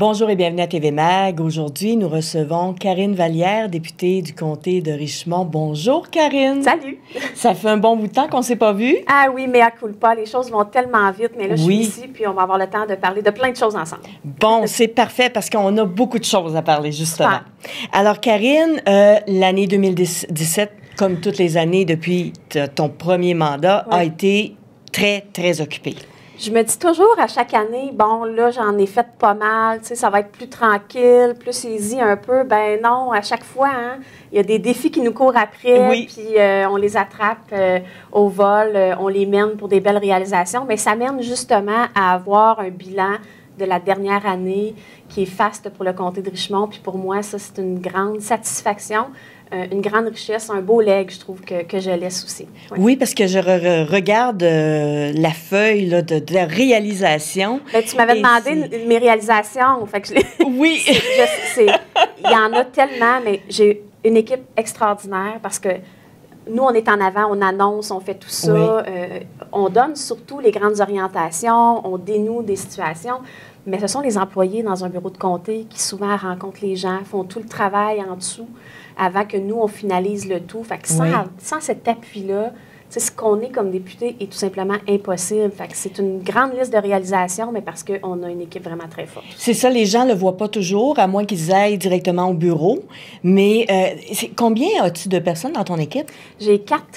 Bonjour et bienvenue à TV Mag. Aujourd'hui, nous recevons Karine Vallière, députée du comté de Richmond. Bonjour, Karine. Salut. Ça fait un bon bout de temps qu'on ne s'est pas vu. Ah oui, mais à culpa, les choses vont tellement vite, mais là, je suis Oui. ici, puis on va avoir le temps de parler de plein de choses ensemble. Bon, c'est parfait parce qu'on a beaucoup de choses à parler, justement. Super. Alors, Karine, l'année 2017, comme toutes les années depuis ton premier mandat, Oui. a été très, très occupée. Je me dis toujours à chaque année, bon, là, j'en ai fait pas mal, tu sais, ça va être plus tranquille, plus easy un peu. Ben non, à chaque fois, hein, il y a des défis qui nous courent après, Oui. puis on les attrape au vol, on les mène pour des belles réalisations, mais ça mène justement à avoir un bilan de la dernière année qui est faste pour le comté de Richmond, puis pour moi, ça, c'est une grande satisfaction. Une grande richesse, un beau legs, je trouve, que je laisse aussi. Ouais. Oui, parce que je regarde la feuille là, de réalisation. Ben, tu m'avais demandé mes réalisations. Fait que Oui. Il y en a tellement, mais j'ai une équipe extraordinaire parce que nous, on est en avant, on annonce, on fait tout ça. Oui. On donne surtout les grandes orientations, on dénoue des situations. Mais ce sont les employés dans un bureau de comté qui souvent rencontrent les gens, font tout le travail en dessous avant que nous, on finalise le tout. Fait que sans cet appui-là, ce qu'on est comme député est tout simplement impossible. Fait que c'est une grande liste de réalisations, mais parce qu'on a une équipe vraiment très forte. C'est ça, les gens ne le voient pas toujours, à moins qu'ils aillent directement au bureau. Mais combien as-tu de personnes dans ton équipe? J'ai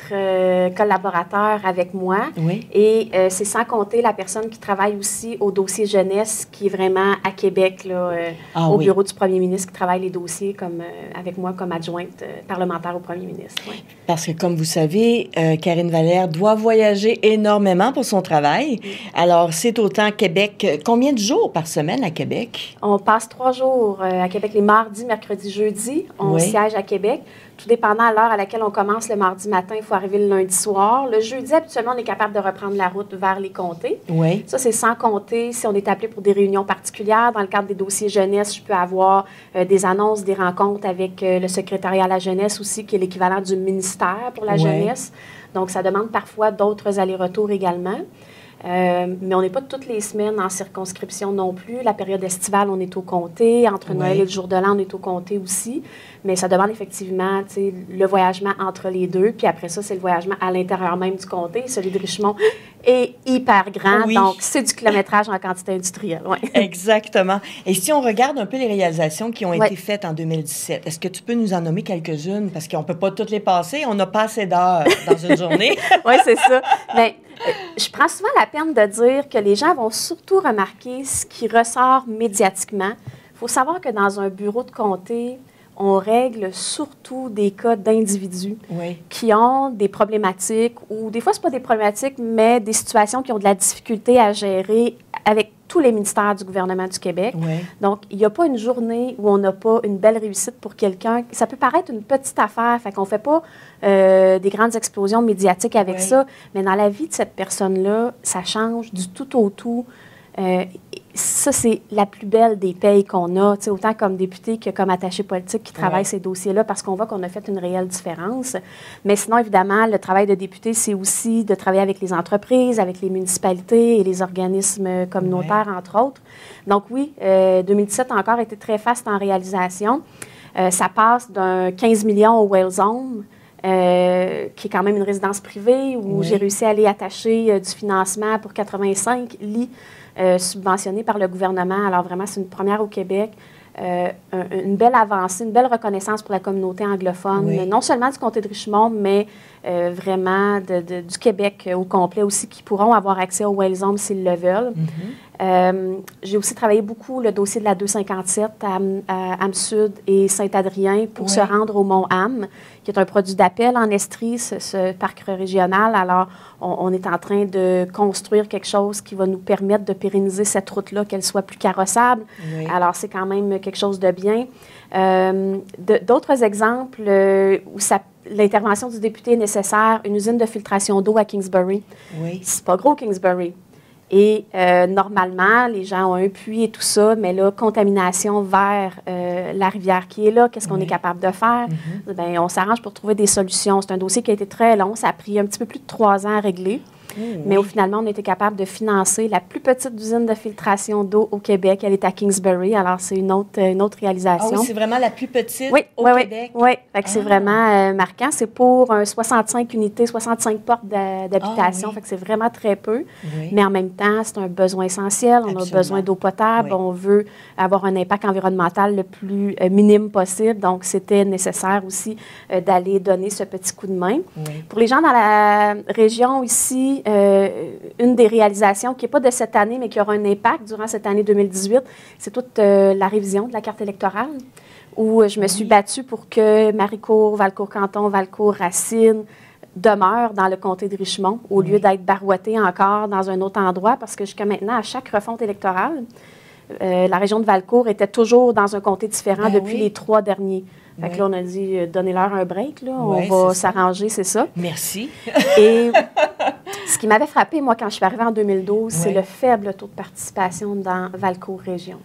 4 collaborateurs avec moi. Oui. Et c'est sans compter la personne qui travaille aussi au dossier jeunesse, qui est vraiment à Québec, là, au bureau du premier ministre, qui travaille les dossiers avec moi comme adjointe parlementaire au premier ministre. Oui. Parce que, comme vous savez, Karine Vallière doit voyager énormément pour son travail. Alors, c'est autant Québec. Combien de jours par semaine à Québec? On passe 3 jours à Québec, les mardis, mercredis, jeudis. On siège à Québec. Tout dépendant à l'heure à laquelle on commence le mardi matin, il faut arriver le lundi soir. Le jeudi, habituellement, on est capable de reprendre la route vers les comtés. Oui. Ça, c'est sans compter si on est appelé pour des réunions particulières. Dans le cadre des dossiers jeunesse, je peux avoir des annonces, des rencontres avec le secrétariat à la jeunesse aussi, qui est l'équivalent du ministère pour la jeunesse. Donc, ça demande parfois d'autres allers-retours également. Mais on n'est pas toutes les semaines en circonscription non plus. La période estivale, on est au comté. Entre Noël et le jour de l'an, on est au comté aussi. Mais ça demande effectivement le voyagement entre les deux. Puis après ça, c'est le voyagement à l'intérieur même du comté. Celui de Richmond est hyper grand. Donc, c'est du kilométrage en quantité industrielle. Ouais. Exactement. Et si on regarde un peu les réalisations qui ont été faites en 2017, est-ce que tu peux nous en nommer quelques-unes? Parce qu'on ne peut pas toutes les passer. On n'a pas assez d'heures dans une journée. Oui, c'est ça. Mais je prends souvent la peine de dire que les gens vont surtout remarquer ce qui ressort médiatiquement. Il faut savoir que dans un bureau de comté, on règle surtout des cas d'individus qui ont des problématiques, ou des fois, ce n'est pas des problématiques, mais des situations qui ont de la difficulté à gérer avec tous les ministères du gouvernement du Québec. Donc, il n'y a pas une journée où on n'a pas une belle réussite pour quelqu'un. Ça peut paraître une petite affaire, fait qu'on ne fait pas des grandes explosions médiatiques avec ça, mais dans la vie de cette personne-là, ça change du tout au tout. Ça, c'est la plus belle des payes qu'on a, autant comme député que comme attaché politique qui travaille ces dossiers-là, parce qu'on voit qu'on a fait une réelle différence. Mais sinon, évidemment, le travail de député, c'est aussi de travailler avec les entreprises, avec les municipalités et les organismes communautaires, entre autres. Donc oui, 2017 a encore été très faste en réalisation. Ça passe d'un 15 millions au Wales Home, qui est quand même une résidence privée, où j'ai réussi à aller attacher du financement pour 85 lits subventionnés par le gouvernement. Alors vraiment, c'est une première au Québec. Une belle avancée, une belle reconnaissance pour la communauté anglophone, non seulement du comté de Richmond, mais vraiment du Québec au complet aussi, qui pourront avoir accès au Wales Home s'ils le veulent. J'ai aussi travaillé beaucoup le dossier de la 257 à Am-Sud et Saint-Adrien pour se rendre au Mont-Ham, qui est un produit d'appel en Estrie, ce parc régional. Alors, on est en train de construire quelque chose qui va nous permettre de pérenniser cette route-là, qu'elle soit plus carrossable. Alors, c'est quand même quelque chose de bien. D'autres exemples où l'intervention du député est nécessaire, une usine de filtration d'eau à Kingsbury. C'est pas gros, Kingsbury. Et normalement, les gens ont un puits et tout ça, mais là, contamination vers la rivière qui est là, qu'est-ce qu'on est capable de faire? Bien, on s'arrange pour trouver des solutions. C'est un dossier qui a été très long. Ça a pris un petit peu plus de 3 ans à régler. Mais finalement, on a été capable de financer la plus petite usine de filtration d'eau au Québec. Elle est à Kingsbury. Alors, c'est une autre réalisation. Ah oui, c'est vraiment la plus petite au Québec? Oui, c'est vraiment marquant. C'est pour 65 unités, 65 portes d'habitation. Fait que c'est vraiment très peu. Mais en même temps, c'est un besoin essentiel. On a besoin d'eau potable. On veut avoir un impact environnemental le plus minime possible. Donc, c'était nécessaire aussi d'aller donner ce petit coup de main. Pour les gens dans la région ici, une des réalisations qui n'est pas de cette année, mais qui aura un impact durant cette année 2018, c'est toute la révision de la carte électorale, où je me suis battue pour que Maricourt, Valcourt-Canton, Valcourt-Racine demeurent dans le comté de Richemont, au lieu d'être barouettés encore dans un autre endroit, parce que jusqu'à maintenant, à chaque refonte électorale, la région de Valcourt était toujours dans un comté différent depuis les 3 derniers. Fait que là, on a dit, donnez-leur un break, là. On va s'arranger, c'est ça. Merci. Et ce qui m'avait frappé, moi, quand je suis arrivée en 2012, c'est le faible taux de participation dans Valcourt Région.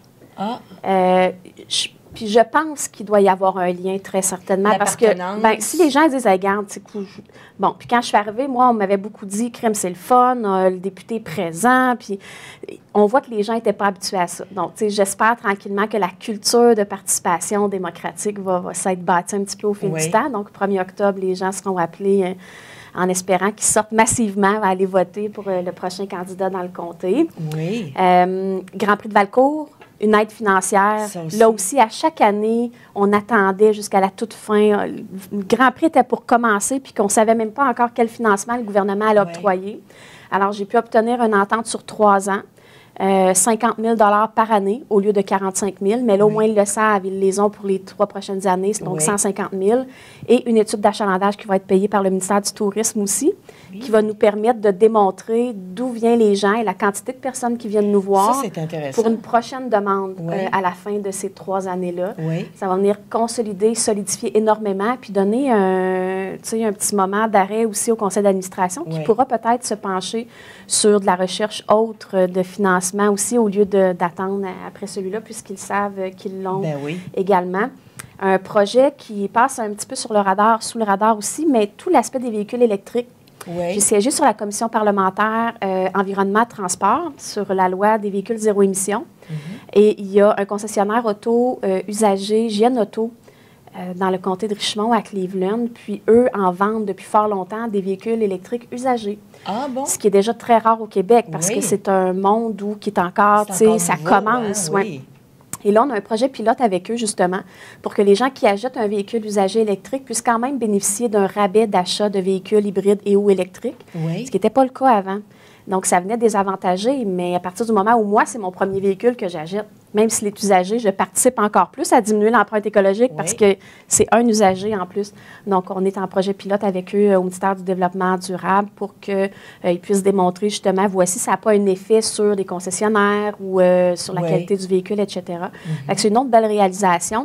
Puis je pense qu'il doit y avoir un lien, très certainement, parce que si les gens disent, regarde, c'est cool. Bon, puis quand je suis arrivée, moi, on m'avait beaucoup dit, crème, c'est le fun, le député est présent, puis on voit que les gens n'étaient pas habitués à ça. Donc, tu sais, j'espère tranquillement que la culture de participation démocratique va s'être bâtie un petit peu au fil du temps. Donc, 1er octobre, les gens seront appelés en espérant qu'ils sortent massivement à aller voter pour le prochain candidat dans le comté. Grand Prix de Valcourt, une aide financière. Là aussi, à chaque année, on attendait jusqu'à la toute fin. Le Grand Prix était pour commencer, puis qu'on ne savait même pas encore quel financement le gouvernement allait octroyer. Alors, j'ai pu obtenir une entente sur 3 ans. 50 000 par année au lieu de 45 000, mais là, au moins, ils le savent. Ils les ont pour les 3 prochaines années, donc 150 000. Et une étude d'achalandage qui va être payée par le ministère du Tourisme aussi, qui va nous permettre de démontrer d'où viennent les gens et la quantité de personnes qui viennent nous voir. Ça, c'est intéressant. Pour une prochaine demande à la fin de ces 3 années-là. Ça va venir consolider, solidifier énormément, puis donner un petit moment d'arrêt aussi au conseil d'administration qui pourra peut-être se pencher sur de la recherche autre de financement aussi, au lieu d'attendre après celui-là, puisqu'ils savent qu'ils l'ont également. Un projet qui passe un petit peu sous le radar aussi, mais tout l'aspect des véhicules électriques. J'ai siégé sur la commission parlementaire environnement transport sur la loi des véhicules zéro émission. Et il y a un concessionnaire auto usagé, JN Auto, dans le comté de Richemont à Cleveland, puis eux en vendent depuis fort longtemps des véhicules électriques usagés. Ce qui est déjà très rare au Québec, parce que c'est un monde qui est encore, tu sais, ça commence. Et là, on a un projet pilote avec eux, justement, pour que les gens qui achètent un véhicule usagé électrique puissent quand même bénéficier d'un rabais d'achat de véhicules hybrides et ou électriques, ce qui n'était pas le cas avant. Donc, ça venait désavantager, mais à partir du moment où moi, c'est mon premier véhicule que j'achète, même s'il est usagé, je participe encore plus à diminuer l'empreinte écologique parce que c'est un usager en plus. Donc, on est en projet pilote avec eux au ministère du Développement durable pour qu'ils puissent démontrer justement, voici, ça n'a pas un effet sur les concessionnaires ou sur la qualité du véhicule, etc. C'est une autre belle réalisation.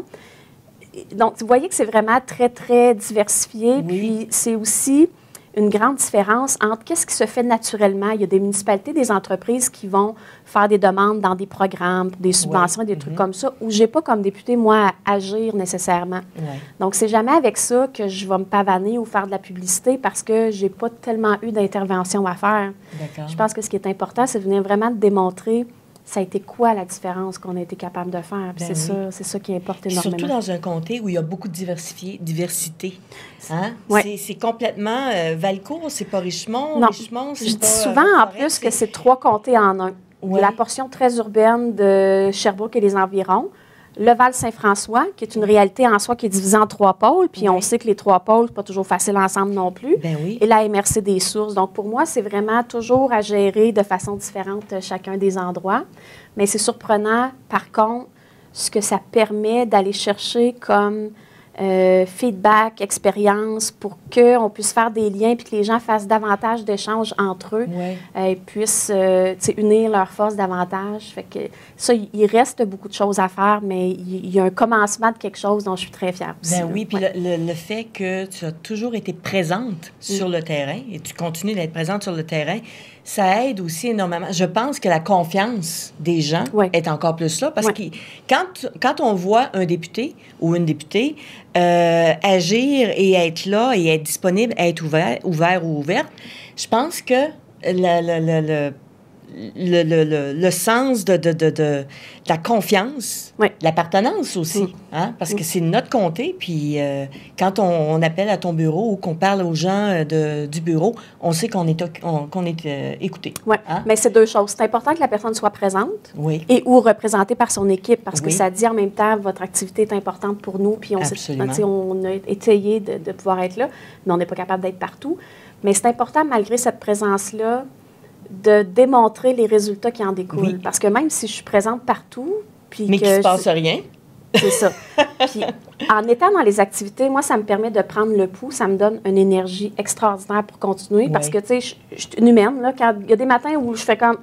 Donc, vous voyez que c'est vraiment très, très diversifié. Puis, c'est aussi une grande différence entre qu'est-ce qui se fait naturellement. Il y a des municipalités, des entreprises qui vont faire des demandes dans des programmes, des subventions, des trucs comme ça, où je n'ai pas comme député, moi, à agir nécessairement. Donc, c'est jamais avec ça que je vais me pavaner ou faire de la publicité parce que je n'ai pas tellement eu d'intervention à faire. Je pense que ce qui est important, c'est de venir vraiment démontrer ça a été quoi la différence qu'on a été capable de faire. C'est ça qui importe énormément. Surtout dans un comté où il y a beaucoup de diversité. Hein? C'est complètement... Valcourt, c'est pas Richemont. Non. Richemont, c'est je dis souvent en plus que c'est 3 comtés en un. La portion très urbaine de Sherbrooke et les environs, le Val-Saint-François, qui est une réalité en soi qui est divisée en 3 pôles, puis on sait que les 3 pôles, c'est pas toujours facile ensemble non plus, et la MRC des sources. Donc, pour moi, c'est vraiment toujours à gérer de façon différente chacun des endroits. Mais c'est surprenant, par contre, ce que ça permet d'aller chercher comme feedback, expérience, pour qu'on puisse faire des liens puis que les gens fassent davantage d'échanges entre eux et puissent unir leurs forces davantage. Fait que ça, il reste beaucoup de choses à faire, mais il y a un commencement de quelque chose dont je suis très fière aussi. Puis le fait que tu as toujours été présente sur le terrain et tu continues d'être présente sur le terrain, ça aide aussi énormément. Je pense que la confiance des gens est encore plus là parce que quand on voit un député ou une députée agir et être là et être disponible, être ouvert ou ouverte, je pense que le sens de la confiance, l'appartenance aussi, hein? Parce que c'est notre comté, puis quand on appelle à ton bureau ou qu'on parle aux gens du bureau, on sait qu'on est écouté. Oui, hein? Mais c'est 2 choses. C'est important que la personne soit présente et ou représentée par son équipe, parce que ça dit en même temps, votre activité est importante pour nous, puis on a essayé de pouvoir être là, mais on n'est pas capable d'être partout. Mais c'est important, malgré cette présence-là, de démontrer les résultats qui en découlent. Oui. Parce que même si je suis présente partout... Puis mais qu'il ne se passe rien. C'est ça. Puis en étant dans les activités, moi, ça me permet de prendre le pouls, ça me donne une énergie extraordinaire pour continuer. Parce que, tu sais, je suis une humaine, là, quand il y a des matins où je fais comme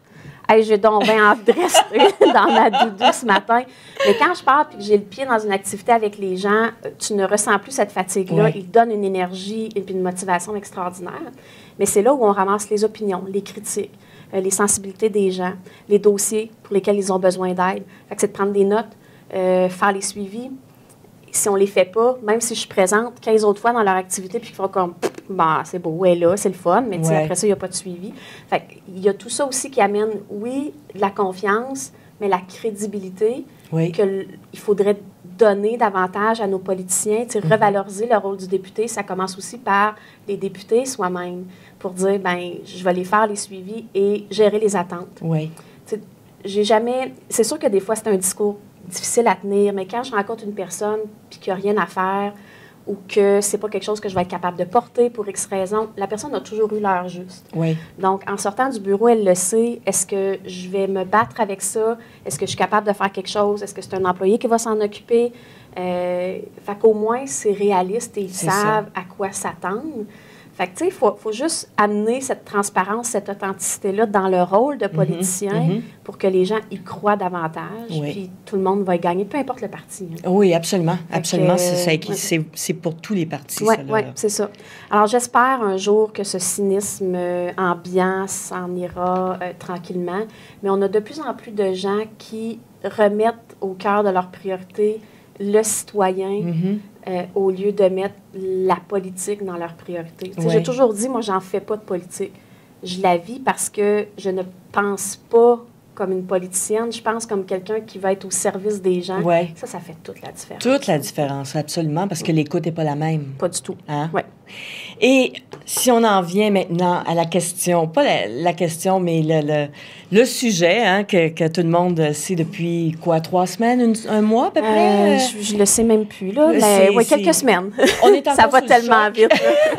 « hey, j'ai donc bien envie de rester dans ma doudou ce matin. » Mais quand je pars et que j'ai le pied dans une activité avec les gens, tu ne ressens plus cette fatigue-là. Ils donnent une énergie et une motivation extraordinaire. Mais c'est là où on ramasse les opinions, les critiques, les sensibilités des gens, les dossiers pour lesquels ils ont besoin d'aide. Fait que c'est de prendre des notes, faire les suivis. Si on ne les fait pas, même si je suis présente 15 autres fois dans leur activité, puis qu'ils font comme « bah c'est beau, elle est là, c'est le fun », mais après ça, il n'y a pas de suivi. Fait qu'il y a tout ça aussi qui amène, oui, de la confiance, mais la crédibilité qu'il faudrait donner davantage à nos politiciens, revaloriser le rôle du député. Ça commence aussi par les députés soi-même, pour dire, ben je vais les faire les suivis et gérer les attentes. Oui. J'ai jamais... C'est sûr que des fois, c'est un discours difficile à tenir, mais quand je rencontre une personne puis qu'il n'y a rien à faire ou que c'est pas quelque chose que je vais être capable de porter pour X raison, la personne a toujours eu l'heure juste. Oui. Donc, en sortant du bureau, elle le sait. Est-ce que je vais me battre avec ça? Est-ce que je suis capable de faire quelque chose? Est-ce que c'est un employé qui va s'en occuper? Fait qu'au moins, c'est réaliste et ils savent à quoi s'attendre. Fait que, tu sais, il faut juste amener cette transparence, cette authenticité-là dans le rôle de politicien pour que les gens y croient davantage, puis tout le monde va y gagner, peu importe le parti. Hein. Oui, absolument. Absolument. C'est pour tous les partis, ça. Oui, c'est ça. Alors, j'espère un jour que ce cynisme ambiant s'en ira tranquillement, mais on a de plus en plus de gens qui remettent au cœur de leur priorité le citoyen au lieu de mettre la politique dans leur priorité. J'ai toujours dit, moi, j'en fais pas de politique. Je la vis parce que je ne pense pas comme une politicienne, je pense comme quelqu'un qui va être au service des gens. Ça fait toute la différence. Toute la différence, absolument, parce que l'écoute n'est pas la même. Pas du tout. Hein? Oui. Et si on en vient maintenant à la question, pas la question, mais le sujet hein, que tout le monde sait depuis, quoi, 3 semaines, un mois à peu près? Je le sais même plus, là. Quelques semaines. On est ça va tellement vite.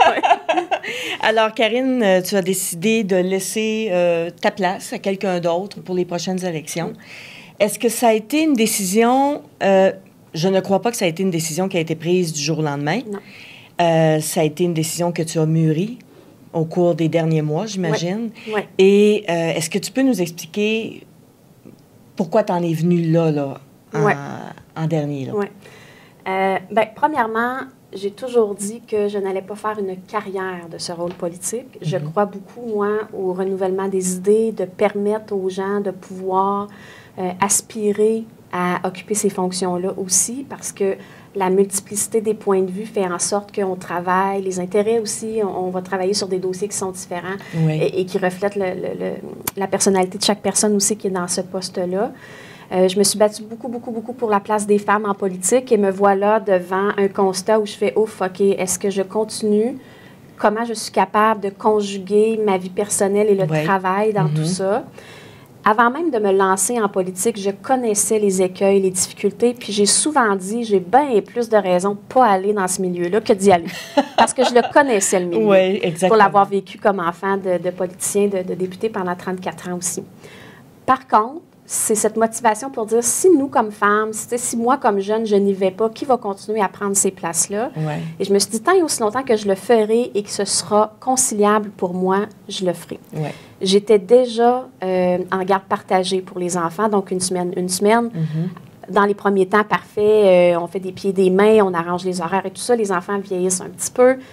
Alors, Karine, tu as décidé de laisser ta place à quelqu'un d'autre pour les prochaines élections. Est-ce que ça a été une décision... je ne crois pas que ça a été une décision qui a été prise du jour au lendemain. Non. Ça a été une décision que tu as mûrie au cours des derniers mois, j'imagine. Oui. Et est-ce que tu peux nous expliquer pourquoi tu en es venue là en dernier? Oui. Premièrement, j'ai toujours dit que je n'allais pas faire une carrière de ce rôle politique. Je crois beaucoup, moi, au renouvellement des idées, de permettre aux gens de pouvoir aspirer à occuper ces fonctions-là aussi, parce que la multiplicité des points de vue fait en sorte qu'on travaille, les intérêts aussi, on va travailler sur des dossiers qui sont différents et qui reflètent la personnalité de chaque personne aussi qui est dans ce poste-là. Je me suis battue beaucoup pour la place des femmes en politique et me voilà devant un constat où je fais « Ouf, OK, est-ce que je continue? Comment je suis capable de conjuguer ma vie personnelle et le travail dans tout ça? » Avant même de me lancer en politique, je connaissais les écueils, les difficultés, puis j'ai souvent dit, j'ai bien plus de raisons de ne pas aller dans ce milieu-là que d'y aller. Parce que je le connaissais, le milieu. Oui, exactement. Pour l'avoir vécu comme enfant de politicien, de député pendant 34 ans aussi. Par contre, c'est cette motivation pour dire, si nous, comme femmes, si moi, comme jeune, je n'y vais pas, qui va continuer à prendre ces places-là? Et je me suis dit, tant et aussi longtemps que je le ferai et que ce sera conciliable pour moi, je le ferai. J'étais déjà en garde partagée pour les enfants, donc une semaine. Dans les premiers temps, parfait, on fait des pieds, des mains, on arrange les horaires et tout ça. Les enfants vieillissent un petit peu.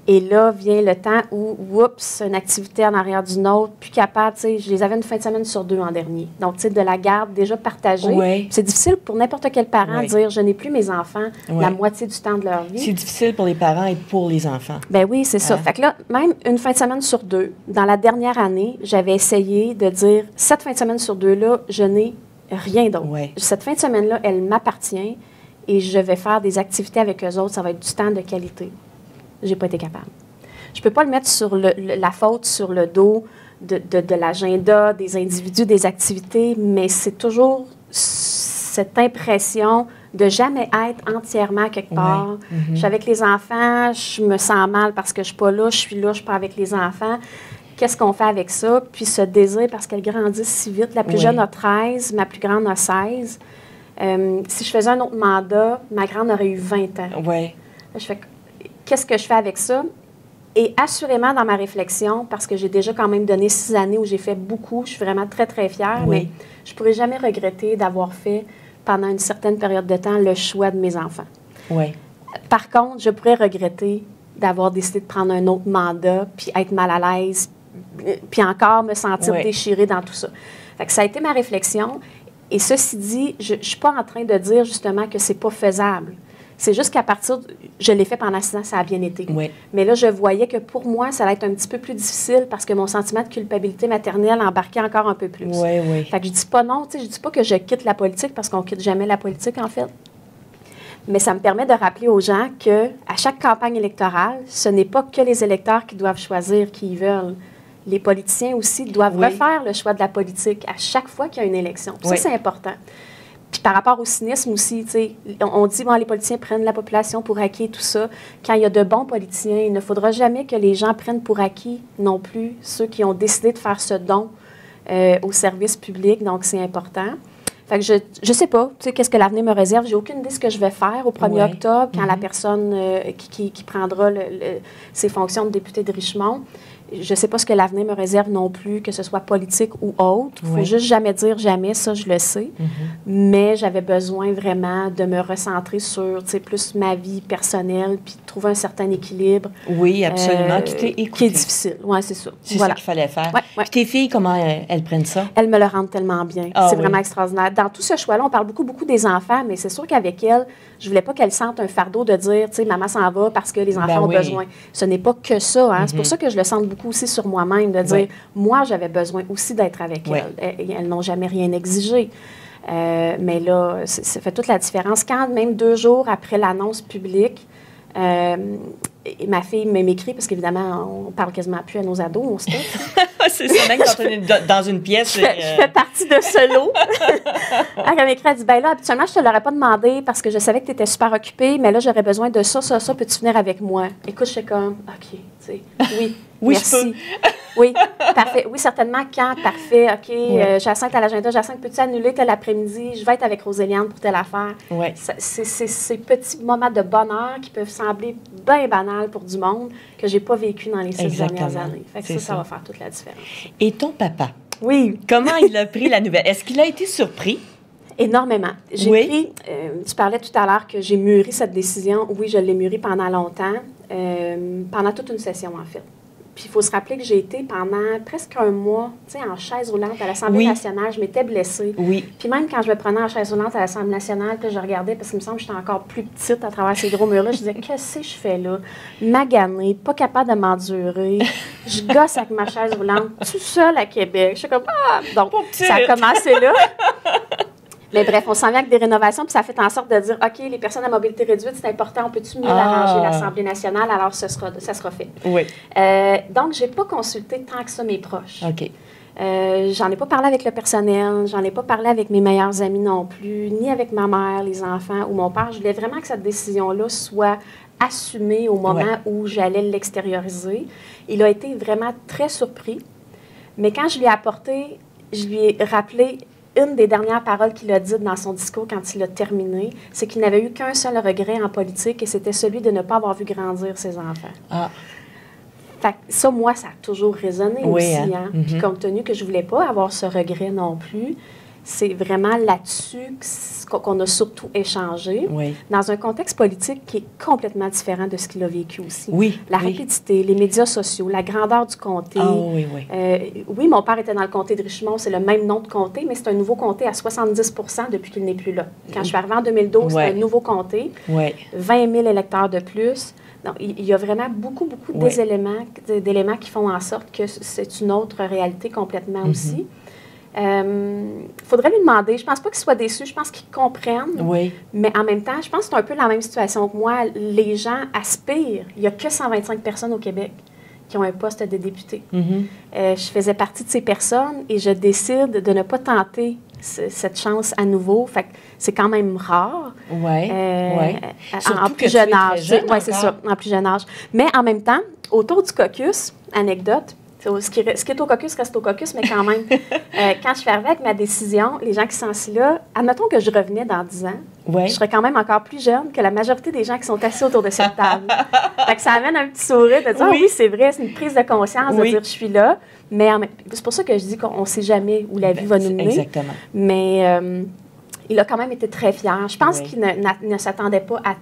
Et là vient le temps où, oups, une activité en arrière d'une autre, plus capable, tu sais, je les avais une fin de semaine sur 2 en dernier. Donc, tu sais, de la garde déjà partagée. Oui. C'est difficile pour n'importe quel parent de dire, je n'ai plus mes enfants la moitié du temps de leur vie. C'est difficile pour les parents et pour les enfants. Ben oui, c'est ça. Fait que là, même une fin de semaine sur 2, dans la dernière année, j'avais essayé de dire, cette fin de semaine sur 2-là, je n'ai rien d'autre. Oui. Cette fin de semaine-là, elle m'appartient et je vais faire des activités avec eux autres. Ça va être du temps de qualité. J'ai pas été capable. Je peux pas le mettre sur la faute sur le dos de l'agenda, des individus, des activités, mais c'est toujours cette impression de jamais être entièrement quelque part. Je suis avec les enfants, je me sens mal parce que je suis pas là, je suis pas avec les enfants. Qu'est-ce qu'on fait avec ça? Puis ce désir, parce qu'elles grandissent si vite. La plus jeune a 13, ma plus grande a 16. Si je faisais un autre mandat, ma grande aurait eu 20 ans. Oui. Je fais, qu'est-ce que je fais avec ça? Et assurément, dans ma réflexion, parce que j'ai déjà quand même donné 6 années où j'ai fait beaucoup, je suis vraiment très, très fière, mais je ne pourrais jamais regretter d'avoir fait, pendant une certaine période de temps, le choix de mes enfants. Oui. Par contre, je pourrais regretter d'avoir décidé de prendre un autre mandat, puis être mal à l'aise, puis encore me sentir déchirée dans tout ça. Fait que ça a été ma réflexion. Et ceci dit, je ne suis pas en train de dire justement que c'est pas faisable. C'est juste qu'à partir, je l'ai fait pendant 6 ans, ça a bien été. Oui. Mais là, je voyais que pour moi, ça allait être un petit peu plus difficile parce que mon sentiment de culpabilité maternelle embarquait encore un peu plus. Oui, oui. Fait que je dis pas non, tu sais, je dis pas que je quitte la politique parce qu'on quitte jamais la politique, en fait. Mais ça me permet de rappeler aux gens que à chaque campagne électorale, ce n'est pas que les électeurs qui doivent choisir qui ils veulent. Les politiciens aussi doivent refaire le choix de la politique à chaque fois qu'il y a une élection. Ça, c'est important. Puis par rapport au cynisme aussi, tu sais, on dit, bon, les politiciens prennent la population pour acquis, tout ça. Quand il y a de bons politiciens, il ne faudra jamais que les gens prennent pour acquis non plus ceux qui ont décidé de faire ce don au service public. Donc, c'est important. Fait que je sais pas, tu sais, qu'est-ce que l'avenir me réserve. J'ai aucune idée de ce que je vais faire au 1er octobre, quand la personne qui prendra ses fonctions de député de Richemont. Je ne sais pas ce que l'avenir me réserve non plus, que ce soit politique ou autre. Il ne faut juste jamais dire jamais, ça, je le sais. Mais j'avais besoin vraiment de me recentrer sur, tu sais, plus ma vie personnelle, puis de trouver un certain équilibre. Oui, absolument. Qui t'est écouté. Qui est difficile. Oui, c'est ça. C'est ça qu'il fallait faire. Puis tes filles, comment elles prennent ça? Elles me le rendent tellement bien. C'est vraiment extraordinaire. Dans tout ce choix-là, on parle beaucoup des enfants, mais c'est sûr qu'avec elles, je ne voulais pas qu'elles sentent un fardeau de dire, tu sais, maman s'en va parce que les enfants ont besoin. Ce n'est pas que ça. Hein? C'est pour ça que je le sens beaucoup aussi sur moi-même, de dire, moi, j'avais besoin aussi d'être avec elles. Elles n'ont jamais rien exigé. Mais là, ça fait toute la différence. Quand même 2 jours après l'annonce publique, ma fille m'écrit, parce qu'évidemment, on parle quasiment plus à nos ados, on se tait. C'est ça, même quand on est dans une pièce. Je fais partie de ce lot. Elle m'écrit, elle dit, ben là, habituellement, je ne te l'aurais pas demandé parce que je savais que tu étais super occupée, mais là, j'aurais besoin de ça, peux-tu venir avec moi? Écoute, je fais comme, OK, tu sais, oui, merci. Oui, parfait. Oui, certainement, quand? Parfait, OK, Jacinthe à l'agenda. Jacinthe, peux-tu annuler tel après-midi? Je vais être avec Roséliane pour telle affaire. C'est ces petits moments de bonheur qui peuvent sembler bien banals pour du monde que je n'ai pas vécu dans les 6 dernières années. Fait que ça va faire toute la différence. Et ton papa? Oui. Comment il a pris la nouvelle? Est-ce qu'il a été surpris? Énormément. J'ai pris, tu parlais tout à l'heure que j'ai mûri cette décision. Oui, je l'ai mûri pendant longtemps, pendant toute une session, en fait. Puis il faut se rappeler que j'ai été pendant presque 1 mois, tu sais, en chaise roulante à l'Assemblée nationale. Je m'étais blessée. Puis même quand je me prenais en chaise roulante à l'Assemblée nationale, puis je regardais, parce qu'il me semble que j'étais encore plus petite à travers ces gros murs-là, je disais, qu'est-ce que je fais là? Maganée, pas capable de m'endurer. Je gosse avec ma chaise roulante, tout seul à Québec. Je suis comme, ah! Donc, ça a commencé là. Mais bref, on s'en vient avec des rénovations, puis ça fait en sorte de dire, OK, les personnes à mobilité réduite, c'est important, on peut-tu mieux arranger l'Assemblée nationale, alors ça sera fait. Donc, je n'ai pas consulté tant que ça mes proches. OK. J'en ai pas parlé avec le personnel, j'en ai pas parlé avec mes meilleurs amis non plus, ni avec ma mère, les enfants ou mon père. Je voulais vraiment que cette décision-là soit assumée au moment où j'allais l'extérioriser. Il a été vraiment très surpris, mais quand je lui ai apporté, je lui ai rappelé une des dernières paroles qu'il a dites dans son discours quand il a terminé, c'est qu'il n'avait eu qu'un seul regret en politique et c'était celui de ne pas avoir vu grandir ses enfants. Fait que ça, moi, ça a toujours résonné aussi. Hein? Puis compte tenu que je ne voulais pas avoir ce regret non plus, c'est vraiment là-dessus qu'on a surtout échangé, dans un contexte politique qui est complètement différent de ce qu'il a vécu aussi. La rapidité, les médias sociaux, la grandeur du comté. Oui, mon père était dans le comté de Richmond, c'est le même nom de comté, mais c'est un nouveau comté à 70 % depuis qu'il n'est plus là. Quand je suis arrivée en 2012, c'était un nouveau comté, 20 000 électeurs de plus. Donc, il y a vraiment beaucoup d'éléments qui font en sorte que c'est une autre réalité complètement aussi. Faudrait lui demander. Je pense pas qu'il soit déçu. Je pense qu'il comprenne. Mais en même temps, je pense que c'est un peu la même situation que moi. Les gens aspirent. Il n'y a que 125 personnes au Québec qui ont un poste de député. Je faisais partie de ces personnes et je décide de ne pas tenter cette chance à nouveau. Fait que c'est quand même rare. En plus jeune âge. Oui, c'est ça, en plus jeune âge. Mais en même temps, autour du caucus, anecdote, ce qui est au caucus reste au caucus, mais quand même, quand je suis arrivée avec ma décision, les gens qui sont assis là, admettons que je revenais dans 10 ans, je serais quand même encore plus jeune que la majorité des gens qui sont assis autour de cette table. Fait que ça amène un petit sourire de dire « Ah oui, c'est vrai, c'est une prise de conscience de dire « Je suis là ». Mais c'est pour ça que je dis qu'on ne sait jamais où la vie va nous mener. Exactement. Mais il a quand même été très fier. Je pense qu'il ne s'attendait pas à...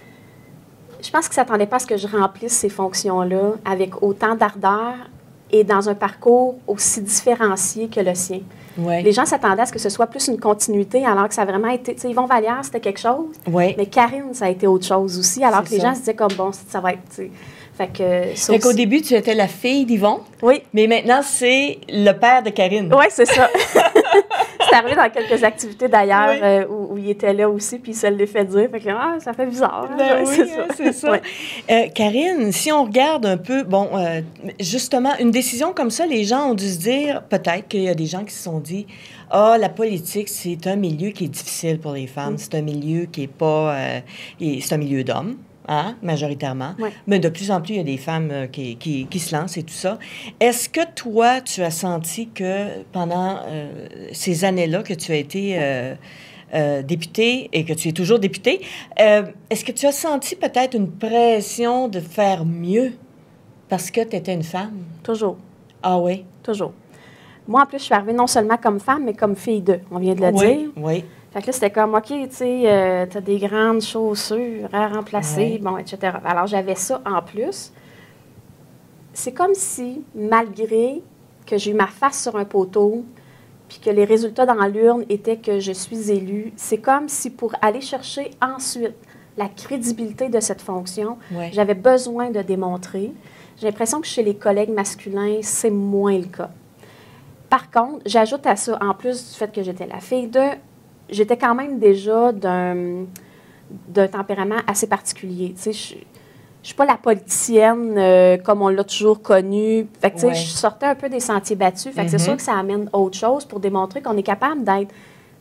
Je pense qu'il ne s'attendait pas à ce que je remplisse ces fonctions-là avec autant d'ardeur et dans un parcours aussi différencié que le sien. Les gens s'attendaient à ce que ce soit plus une continuité, alors que ça a vraiment été... Tu sais, Yvon Vallière, c'était quelque chose, mais Karine, ça a été autre chose aussi, alors que les gens se disaient comme, bon, ça va être... Fait qu'au début, tu étais la fille d'Yvon, mais maintenant, c'est le père de Karine. Oui, c'est ça. C'est arrivé dans quelques activités d'ailleurs où il était là aussi, puis il se l'est fait dire. Fait que, ça fait bizarre. C'est ça. Karine, si on regarde un peu, justement, une décision comme ça, les gens ont dû se dire, peut-être qu'il y a des gens qui se sont dit, la politique, c'est un milieu qui est difficile pour les femmes. C'est un milieu qui n'est pas... c'est un milieu d'hommes. Majoritairement. Mais de plus en plus, il y a des femmes qui se lancent et tout ça. Est-ce que toi, tu as senti que pendant ces années-là que tu as été députée et que tu es toujours députée, est-ce que tu as senti peut-être une pression de faire mieux parce que tu étais une femme? Toujours. Ah oui? Toujours. Moi, en plus, je suis arrivée non seulement comme femme, mais comme fille d'eux. On vient de le dire. Oui. Fait que là, c'était comme, OK, tu sais, t'as des grandes chaussures à remplacer, etc. Alors, j'avais ça en plus. C'est comme si, malgré que j'ai eu ma face sur un poteau, puis que les résultats dans l'urne étaient que je suis élue, c'est comme si pour aller chercher ensuite la crédibilité de cette fonction, j'avais besoin de démontrer. J'ai l'impression que chez les collègues masculins, c'est moins le cas. Par contre, j'ajoute à ça, en plus du fait que j'étais la fille j'étais quand même déjà d'un tempérament assez particulier. Tu sais, je ne suis pas la politicienne comme on l'a toujours connue. Fait que, tu sais, je sortais un peu des sentiers battus. Fait que c'est sûr que ça amène autre chose pour démontrer qu'on est capable d'être...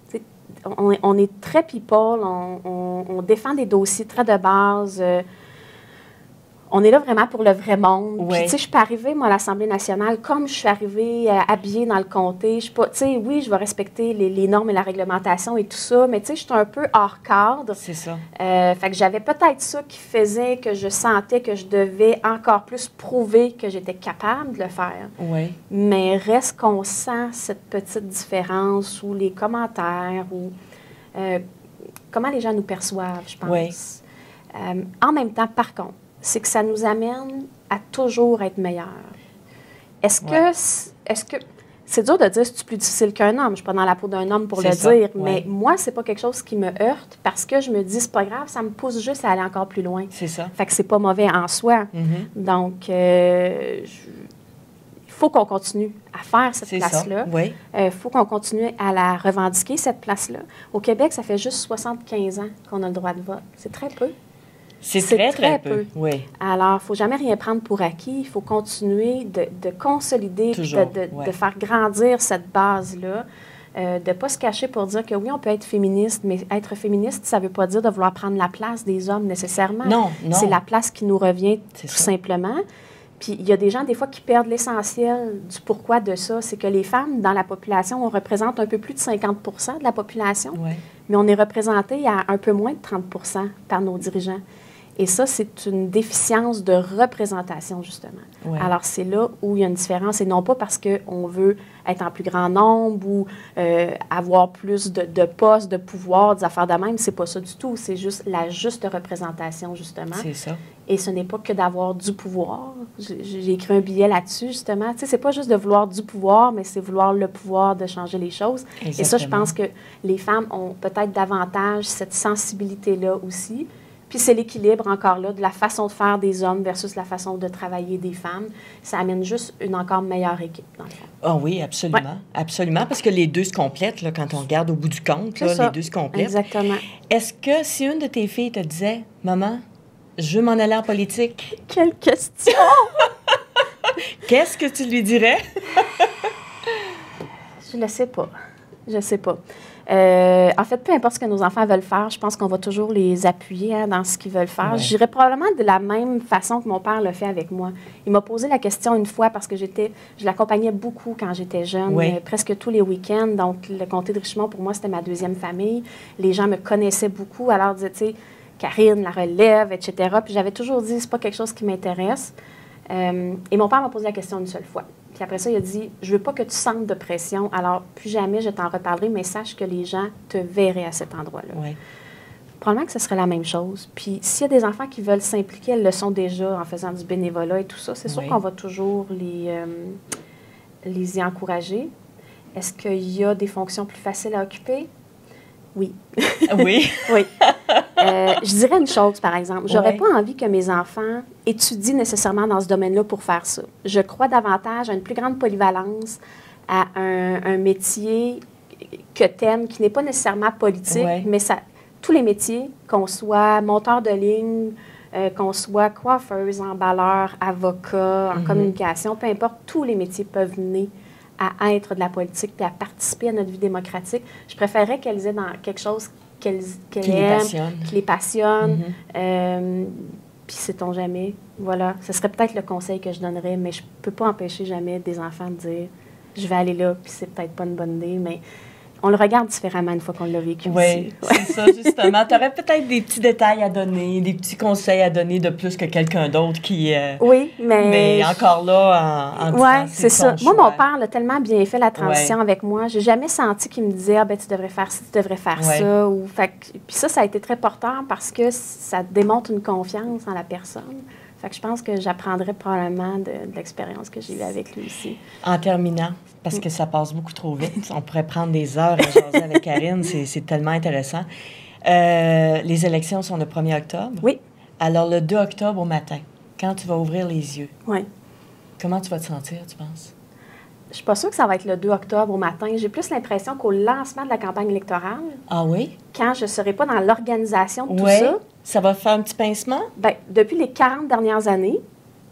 On est très people, on défend des dossiers très de base. On est là vraiment pour le vrai monde. Puis, tu sais, je suis pas arrivée, moi, à l'Assemblée nationale, comme je suis arrivée habillée dans le comté. Tu sais, oui, je vais respecter les normes et la réglementation et tout ça, mais tu sais, je suis un peu hors cadre. C'est ça. Fait que j'avais peut-être ça qui faisait que je sentais que je devais encore plus prouver que j'étais capable de le faire. Mais reste qu'on sent cette petite différence ou les commentaires ou comment les gens nous perçoivent, je pense. En même temps, par contre, c'est que ça nous amène à toujours être meilleurs. Est-ce que c'est dur de dire que c'est plus difficile qu'un homme? Je ne suis pas dans la peau d'un homme pour le dire, mais moi, c'est pas quelque chose qui me heurte parce que je me dis, c'est pas grave, ça me pousse juste à aller encore plus loin. C'est ça. Fait que c'est pas mauvais en soi. Donc, il faut qu'on continue à faire cette place-là. Il faut qu'on continue à la revendiquer, cette place-là. Au Québec, ça fait juste 75 ans qu'on a le droit de vote. C'est très peu. C'est très peu. Alors, il ne faut jamais rien prendre pour acquis. Il faut continuer de consolider, de faire grandir cette base-là, de ne pas se cacher pour dire que oui, on peut être féministe, mais être féministe, ça ne veut pas dire de vouloir prendre la place des hommes nécessairement. Non. C'est la place qui nous revient tout simplement. Puis, il y a des gens, des fois, qui perdent l'essentiel du pourquoi de ça. C'est que les femmes, dans la population, on représente un peu plus de 50 % de la population, mais on est représenté à un peu moins de 30 % par nos dirigeants. Et ça, c'est une déficience de représentation, justement. Ouais. Alors, c'est là où il y a une différence, et non pas parce qu'on veut être en plus grand nombre ou avoir plus de postes, de pouvoir, des affaires de même. C'est pas ça du tout. C'est juste la juste représentation, justement. C'est ça. Et ce n'est pas que d'avoir du pouvoir. J'ai écrit un billet là-dessus, justement. Tu sais, c'est pas juste de vouloir du pouvoir, mais c'est vouloir le pouvoir de changer les choses. Exactement. Et ça, je pense que les femmes ont peut-être davantage cette sensibilité-là aussi. Puis c'est l'équilibre, encore là, de la façon de faire des hommes versus la façon de travailler des femmes. Ça amène juste une encore meilleure équipe, dans le fond. Ah oui, absolument. Ouais. Absolument, parce que les deux se complètent, là, quand on regarde au bout du compte, là, les deux se complètent. Exactement. Est-ce que si une de tes filles te disait, « Maman, je veux m'en aller en politique. » Quelle question! Qu'est-ce que tu lui dirais? Je ne sais pas. Je ne sais pas. En fait, peu importe ce que nos enfants veulent faire, je pense qu'on va toujours les appuyer dans ce qu'ils veulent faire. Ouais. Je dirais probablement de la même façon que mon père le fait avec moi. Il m'a posé la question une fois parce que je l'accompagnais beaucoup quand j'étais jeune, presque tous les week-ends. Donc, le comté de Richmond, pour moi, c'était ma deuxième famille. Les gens me connaissaient beaucoup, alors ils disaient, tu sais, Karine, la relève, etc. Puis j'avais toujours dit, c'est pas quelque chose qui m'intéresse. Et mon père m'a posé la question une seule fois. Puis après ça, il a dit, je veux pas que tu sentes de pression, alors plus jamais je t'en reparlerai, mais sache que les gens te verraient à cet endroit-là. Ouais. Probablement que ce serait la même chose. Puis s'il y a des enfants qui veulent s'impliquer, elles le sont déjà en faisant du bénévolat et tout ça, c'est sûr qu'on va toujours les y encourager. Est-ce qu'il y a des fonctions plus faciles à occuper? Oui. Oui? Oui. Je dirais une chose, par exemple. J'aurais pas envie que mes enfants étudient nécessairement dans ce domaine-là pour faire ça. Je crois davantage à une plus grande polyvalence, à un métier que t'aimes, qui n'est pas nécessairement politique, mais tous les métiers, qu'on soit monteur de ligne, qu'on soit coiffeuse, emballeur, avocat, en communication, peu importe, tous les métiers peuvent mener à être de la politique et à participer à notre vie démocratique. Je préférerais qu'elles aient dans quelque chose qu'elles aiment, qui les passionne. Puis sait-on jamais. Voilà. Ce serait peut-être le conseil que je donnerais, mais je ne peux pas empêcher jamais des enfants de dire « je vais aller là, puis c'est peut-être pas une bonne idée », mais on le regarde différemment une fois qu'on l'a vécu aussi. Oui, c'est ça, justement. Tu aurais peut-être des petits détails à donner, des petits conseils à donner de plus que quelqu'un d'autre qui... oui, mais... Mais encore là, en disant, c'est ça. Moi, mon père a tellement bien fait la transition avec moi. J'ai jamais senti qu'il me disait « Ah, ben tu devrais faire ci, tu devrais faire ça. » Puis ça a été très porteur parce que ça démontre une confiance en la personne. Fait que je pense que j'apprendrais probablement de l'expérience que j'ai eue avec lui aussi. En terminant, parce que ça passe beaucoup trop vite, on pourrait prendre des heures à jaser avec Karine, c'est tellement intéressant. Les élections sont le 1er octobre. Oui. Alors, le 2 octobre au matin, quand tu vas ouvrir les yeux, oui. Comment tu vas te sentir, tu penses? Je ne suis pas sûre que ça va être le 2 octobre au matin. J'ai plus l'impression qu'au lancement de la campagne électorale, ah oui? Quand je ne serai pas dans l'organisation de tout ça va faire un petit pincement? Bien, depuis les 40 dernières années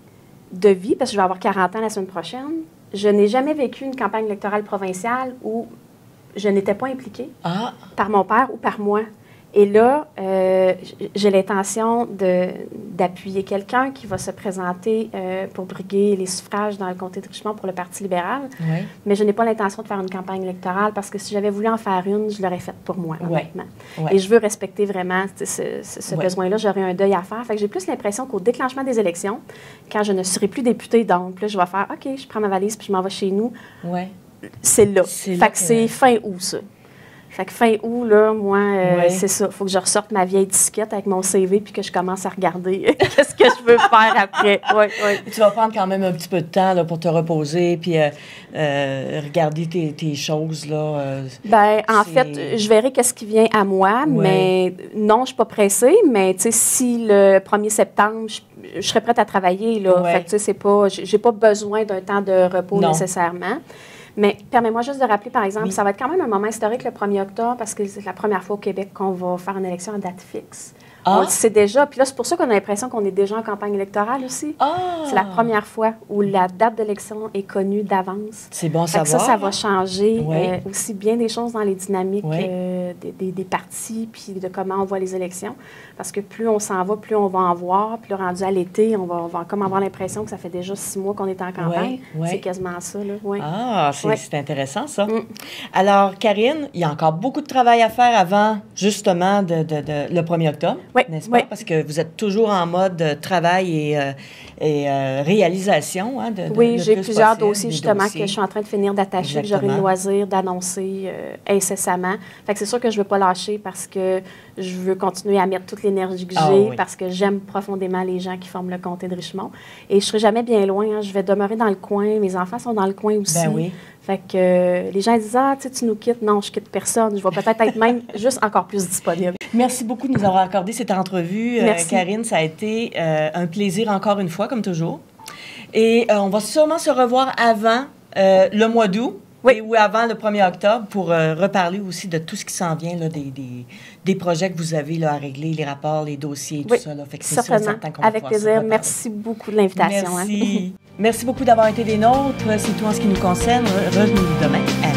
de vie, parce que je vais avoir 40 ans la semaine prochaine, je n'ai jamais vécu une campagne électorale provinciale où je n'étais pas impliquée par mon père ou par moi. Et là, j'ai l'intention d'appuyer quelqu'un qui va se présenter pour briguer les suffrages dans le comté de Richmond pour le Parti libéral. Oui. Mais je n'ai pas l'intention de faire une campagne électorale parce que si j'avais voulu en faire une, je l'aurais faite pour moi, honnêtement. Oui. Et je veux respecter vraiment ce besoin-là. J'aurais un deuil à faire. Fait que j'ai plus l'impression qu'au déclenchement des élections, quand je ne serai plus députée, donc là, je vais faire « OK, je prends ma valise puis je m'en vais chez nous. Oui. » C'est là. Fait que c'est fin août, ça. Fait que fin août, là, moi, c'est ça. Il faut que je ressorte ma vieille disquette avec mon CV puis que je commence à regarder qu'est-ce que je veux faire après. Tu vas prendre quand même un petit peu de temps là, pour te reposer puis regarder tes choses. Là, bien, en fait, je verrai qu'est-ce qui vient à moi, mais non, je ne suis pas pressée. Mais, tu sais, si le 1er septembre, je serais prête à travailler, là. Fait que, tu sais, c'est pas... J'ai pas besoin d'un temps de repos nécessairement. Mais permets-moi juste de rappeler, par exemple, ça va être quand même un moment historique le 1er octobre parce que c'est la première fois au Québec qu'on va faire une élection à date fixe. On le sait déjà. Puis là, c'est pour ça qu'on a l'impression qu'on est déjà en campagne électorale aussi. C'est la première fois où la date d'élection est connue d'avance. C'est bon à savoir. Ça va changer aussi bien des choses dans les dynamiques des partis puis de comment on voit les élections. Parce que plus on s'en va, plus on va en voir. Puis là, rendu à l'été, on va comme avoir l'impression que ça fait déjà 6 mois qu'on est en campagne. C'est quasiment ça, là. C'est intéressant, ça. Alors, Karine, il y a encore beaucoup de travail à faire avant, justement, le 1er octobre. n'est-ce pas? Parce que vous êtes toujours en mode travail et réalisation. Hein, oui, j'ai plusieurs dossiers, justement, que je suis en train de finir d'attacher, que j'aurai le loisir d'annoncer incessamment. Fait que c'est sûr que je ne veux pas lâcher parce que je veux continuer à mettre toute l'énergie que j'ai, parce que j'aime profondément les gens qui forment le comté de Richemont. Et je ne serai jamais bien loin. Hein. Je vais demeurer dans le coin. Mes enfants sont dans le coin aussi. Ben oui. Fait que les gens disent « Ah, tu nous quittes. » Non, je quitte personne. Je vais peut-être être même juste encore plus disponible. Merci beaucoup de nous avoir accordé cette entrevue. Karine, ça a été un plaisir encore une fois, comme toujours. Et on va sûrement se revoir avant le mois d'août. Oui. Ou avant le 1er octobre pour reparler aussi de tout ce qui s'en vient, là, des projets que vous avez là, à régler, les rapports, les dossiers, tout ça. Là. Fait que c'est certainement. Avec plaisir. Merci beaucoup de l'invitation. Merci. Merci beaucoup d'avoir été des nôtres. C'est tout en ce qui nous concerne. Revenez-nous demain.